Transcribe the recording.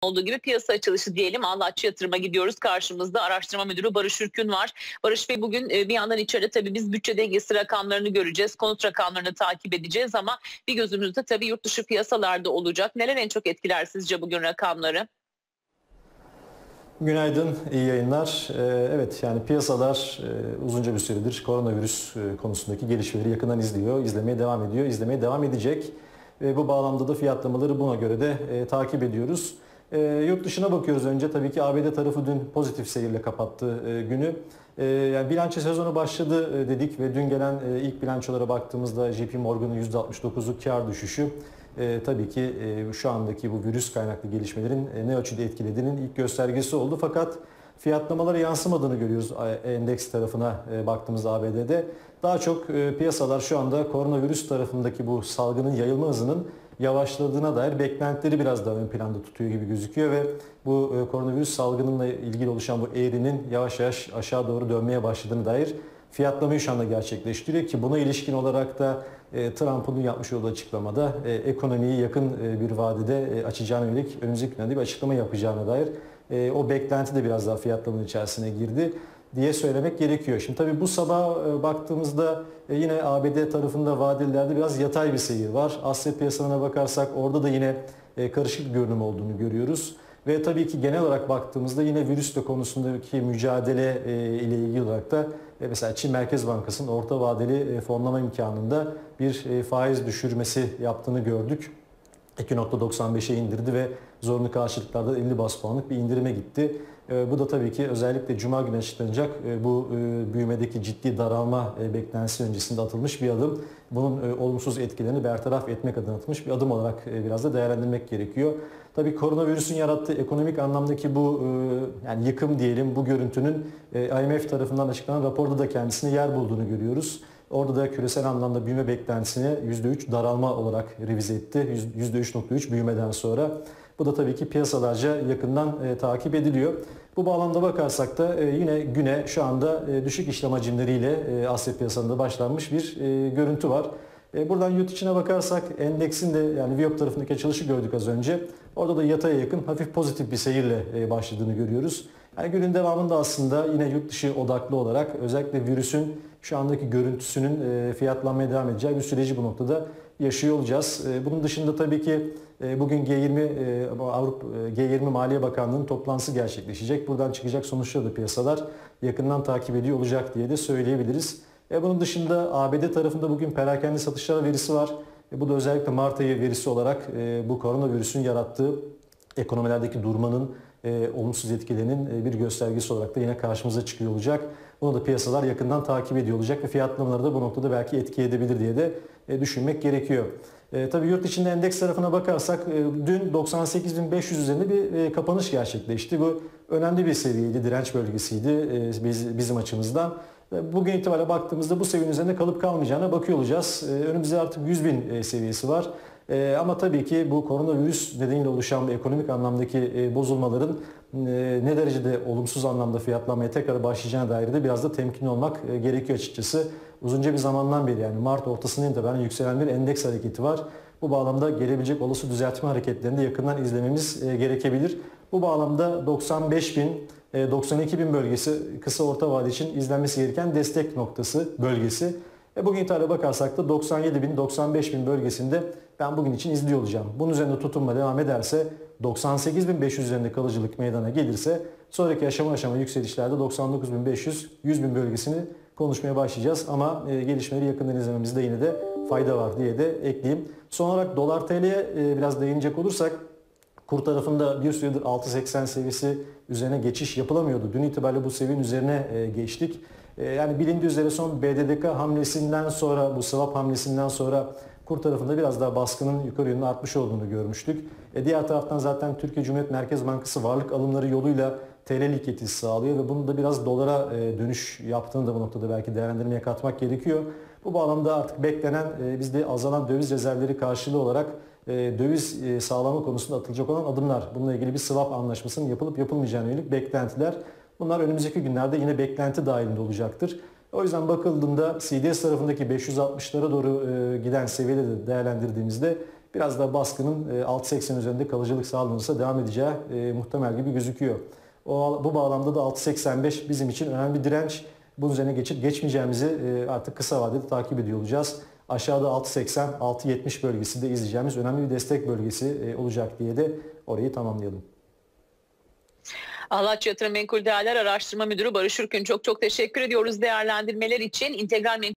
olduğu gibi piyasa açılışı diyelim. Allahçı Yatırım'a gidiyoruz. Karşımızda araştırma müdürü Barış Ürkün var. Barış Bey, bugün bir yandan içeride tabii biz bütçe dengesi rakamlarını göreceğiz. Konut rakamlarını takip edeceğiz ama bir gözümüzde tabii yurt dışı piyasalarda olacak. Neler en çok etkiler sizce bugün rakamları? Günaydın, iyi yayınlar. Evet, yani piyasalar uzunca bir süredir koronavirüs konusundaki gelişmeleri yakından izliyor, izlemeye devam ediyor, izlemeye devam edecek. Bu bağlamda da fiyatlamaları buna göre de takip ediyoruz. Yurt dışına bakıyoruz önce. Tabii ki ABD tarafı dün pozitif seyirle kapattı günü. Yani bilanço sezonu başladı dedik ve dün gelen ilk bilançolara baktığımızda JP Morgan'ın %69'luk kar düşüşü tabii ki şu andaki bu virüs kaynaklı gelişmelerin ne ölçüde etkilediğinin ilk göstergesi oldu. Fakat fiyatlamalara yansımadığını görüyoruz endeks tarafına baktığımızda ABD'de. Daha çok piyasalar şu anda koronavirüs tarafındaki bu salgının yayılma hızının yavaşladığına dair beklentileri biraz daha ön planda tutuyor gibi gözüküyor ve bu koronavirüs salgınıyla ilgili oluşan bu eğrinin yavaş yavaş aşağı doğru dönmeye başladığına dair fiyatlamayı şu anda gerçekleştiriyor ki buna ilişkin olarak da Trump'ın yapmış olduğu açıklamada ekonomiyi yakın bir vadede açacağına yönelik önümüzdeki günlerde bir açıklama yapacağına dair o beklenti de biraz daha fiyatlamanın içerisine girdi diye söylemek gerekiyor. Şimdi tabii bu sabah baktığımızda yine ABD tarafında vadelilerde biraz yatay bir seyir var. Asya piyasalarına bakarsak orada da yine karışık bir görünüm olduğunu görüyoruz. Ve tabii ki genel olarak baktığımızda yine virüsle konusundaki mücadele ile ilgili olarak da mesela Çin Merkez Bankası'nın orta vadeli fonlama imkanında bir faiz düşürmesi yaptığını gördük. 2.95'e indirdi ve zorunlu karşılıklarda 50 bas puanlık bir indirime gitti. Bu da tabii ki özellikle Cuma günü açıklanacak bu büyümedeki ciddi daralma beklentisi öncesinde atılmış bir adım. Bunun olumsuz etkilerini bertaraf etmek adına atılmış bir adım olarak biraz da değerlendirmek gerekiyor. Tabii koronavirüsün yarattığı ekonomik anlamdaki bu yani yıkım diyelim, bu görüntünün IMF tarafından açıklanan raporda da kendisine yer bulduğunu görüyoruz. Orada da küresel anlamda büyüme beklentisini %3 daralma olarak revize etti. %3.3 büyümeden sonra. Bu da tabii ki piyasalarca yakından takip ediliyor. Bu bağlamda bakarsak da yine güne şu anda düşük işlem hacimleriyle Asya piyasalarında başlanmış bir görüntü var. Buradan yurt içine bakarsak endeksin de yani Viyop tarafındaki açılışı gördük az önce. Orada da yataya yakın hafif pozitif bir seyirle başladığını görüyoruz. Yani günün devamında aslında yine yurt dışı odaklı olarak özellikle virüsün şu andaki görüntüsünün fiyatlanmaya devam edeceği bir süreci bu noktada yaşıyor olacağız. Bunun dışında tabii ki bugün Avrupa G20 Maliye Bakanlığı'nın toplantısı gerçekleşecek. Buradan çıkacak sonuçları da piyasalar yakından takip ediyor olacak diye de söyleyebiliriz. Bunun dışında ABD tarafında bugün perakende satışlar verisi var. Bu da özellikle Mart ayı verisi olarak bu koronavirüsün yarattığı ekonomilerdeki durmanın olumsuz etkilerinin bir göstergesi olarak da yine karşımıza çıkıyor olacak. Bunu da piyasalar yakından takip ediyor olacak ve fiyatlamaları da bu noktada belki etki edebilir diye de düşünmek gerekiyor. Tabii yurt içinde endeks tarafına bakarsak dün 98.500 üzerinde bir kapanış gerçekleşti. Bu önemli bir seviyeydi, direnç bölgesiydi bizim açımızdan. Bugün itibariyle baktığımızda bu seviyenin üzerinde kalıp kalmayacağına bakıyor olacağız. Önümüzde artık 100.000 seviyesi var. Ama tabii ki bu koronavirüs nedeniyle oluşan ekonomik anlamdaki bozulmaların ne derecede olumsuz anlamda fiyatlamaya tekrar başlayacağına dair de biraz da temkinli olmak gerekiyor açıkçası. Uzunca bir zamandan beri yani Mart ortasından itibaren yükselen bir endeks hareketi var. Bu bağlamda gelebilecek olası düzeltme hareketlerini de yakından izlememiz gerekebilir. Bu bağlamda 95.000 92.000 bölgesi kısa orta vade için izlenmesi gereken destek noktası bölgesi. Bugün itibariyle bakarsak da 97.000-95.000 bölgesinde ben bugün için izliyor olacağım. Bunun üzerinde tutunma devam ederse 98.500 üzerinde kalıcılık meydana gelirse sonraki aşama yükselişlerde 99.500-100.000 bölgesini konuşmaya başlayacağız. Ama gelişmeleri yakından izlememizde yine de fayda var diye de ekleyeyim. Son olarak dolar TL'ye biraz değinecek olursak kur tarafında bir süredir 6.80 seviyesi üzerine geçiş yapılamıyordu. Dün itibariyle bu seviyenin üzerine geçtik. Yani bilindiği üzere son BDDK hamlesinden sonra, bu swap hamlesinden sonra kur tarafında biraz daha baskının yukarı yönlü artmış olduğunu görmüştük. Diğer taraftan zaten Türkiye Cumhuriyet Merkez Bankası varlık alımları yoluyla TL likiditesi sağlıyor ve bunu da biraz dolara dönüş yaptığını da bu noktada belki değerlendirmeye katmak gerekiyor. Bu bağlamda artık beklenen bizde azalan döviz rezervleri karşılığı olarak döviz sağlama konusunda atılacak olan adımlar. Bununla ilgili bir swap anlaşmasının yapılıp yapılmayacağına yönelik beklentiler. Bunlar önümüzdeki günlerde yine beklenti dahilinde olacaktır. O yüzden bakıldığında CDS tarafındaki 560'lara doğru giden seviyeleri de değerlendirdiğimizde biraz daha baskının 6.80 üzerinde kalıcılık sağlanırsa devam edeceği muhtemel gibi gözüküyor. Bu bağlamda da 6.85 bizim için önemli bir direnç. Bunun üzerine geçip geçmeyeceğimizi artık kısa vadede takip ediyor olacağız. Aşağıda 6.80, 6.70 bölgesi de izleyeceğimiz önemli bir destek bölgesi olacak diye de orayı tamamlayalım. Alaçatı Yatırım Menkul Değerler Araştırma Müdürü Barış Ürkün, çok teşekkür ediyoruz değerlendirmeler için. İntegral